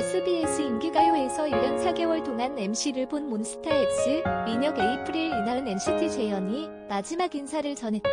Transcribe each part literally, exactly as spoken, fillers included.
에스비에스 인기가요에서 일 년 사 개월 동안 엠씨를 본 몬스타엑스, 민혁 에이프릴 이나은 엔시티 재현이 마지막 인사를 전했다.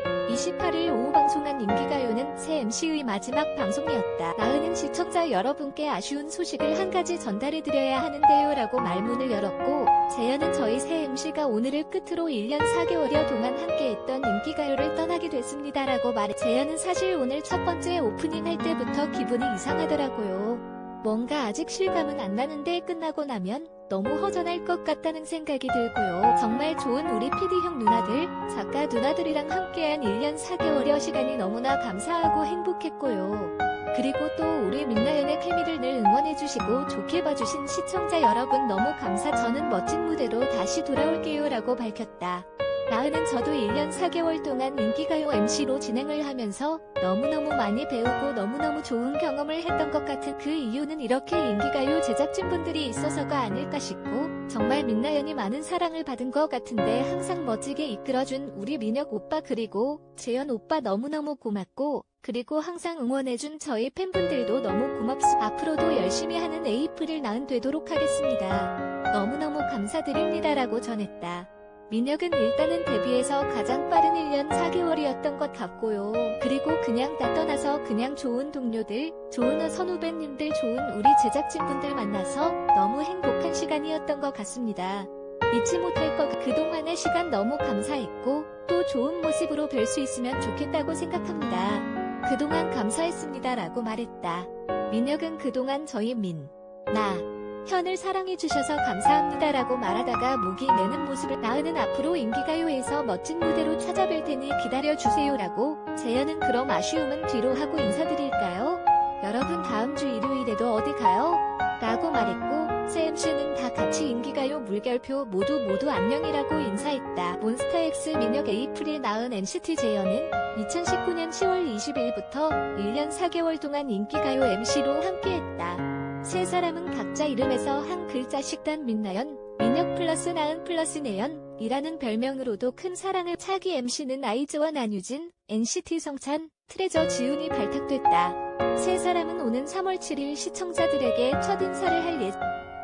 이십팔일 오후 방송한 인기가요는 새 엠씨의 마지막 방송이었다. 나은은 시청자 여러분께 아쉬운 소식을 한 가지 전달해드려야 하는데요 라고 말문을 열었고, 재현은 저희 새 엠씨가 오늘을 끝으로 일 년 사 개월여 동안 함께했던 인기가요를 떠나게 됐습니다 라고 말해. 재현은 사실 오늘 첫 번째 오프닝 할 때부터 기분이 이상하더라고요. 뭔가 아직 실감은 안 나는데 끝나고 나면 너무 허전할 것 같다는 생각이 들고요. 정말 좋은 우리 피디 형 누나들, 작가 누나들이랑 함께한 일 년 사 개월여 시간이 너무나 감사하고 행복했고요. 그리고 또 우리 민나연의 케미를 늘 응원해주시고 좋게 봐주신 시청자 여러분 너무 감사. 저는 멋진 무대로 다시 돌아올게요 라고 밝혔다. 나은은 저도 일 년 사 개월 동안 인기가요 엠씨로 진행을 하면서 너무너무 많이 배우고 너무너무 좋은 경험을 했던 것 같은 그 이유는 이렇게 인기가요 제작진분들이 있어서가 아닐까 싶고, 정말 민나연이 많은 사랑을 받은 것 같은데 항상 멋지게 이끌어준 우리 민혁 오빠 그리고 재현 오빠 너무너무 고맙고, 그리고 항상 응원해준 저희 팬분들도 너무 고맙습니다. 앞으로도 열심히 하는 에이프릴 나은 되도록 하겠습니다. 너무너무 감사드립니다 라고 전했다. 민혁은 일단은 데뷔해서 가장 빠른 일 년 사 개월이었던 것 같고요. 그리고 그냥 다 떠나서 그냥 좋은 동료들, 좋은 선후배님들, 좋은 우리 제작진분들 만나서 너무 행복한 시간이었던 것 같습니다. 잊지 못할 것. 그동안의 시간 너무 감사했고 또 좋은 모습으로 뵐 수 있으면 좋겠다고 생각합니다. 그동안 감사했습니다 라고 말했다. 민혁은 그동안 저희 민, 나, 현을 사랑해주셔서 감사합니다 라고 말하다가 목이 메는 모습을. 나은은 앞으로 인기가요에서 멋진 무대로 찾아뵐 테니 기다려주세요 라고. 재현은 그럼 아쉬움은 뒤로 하고 인사드릴까요? 여러분 다음 주 일요일에도 어디 가요? 라고 말했고, 새 엠씨는 다 같이 인기가요 물결표 모두 모두 안녕이라고 인사했다. 몬스타엑스 민혁 에이프릴 나은 엔시티 재현은 이천십구 년 시월 이십일부터 일 년 사 개월 동안 인기가요 엠씨로 함께했다. 세 사람은 각자 이름에서 한 글자씩 단 민나연, 민혁 플러스 나은 플러스 내연 이라는 별명으로도 큰 사랑을. 차기 엠씨는 아이즈와 나유진, 엔시티 성찬, 트레저 지훈이 발탁됐다. 세 사람은 오는 삼월 칠일 시청자들에게 첫 인사를 할 예정.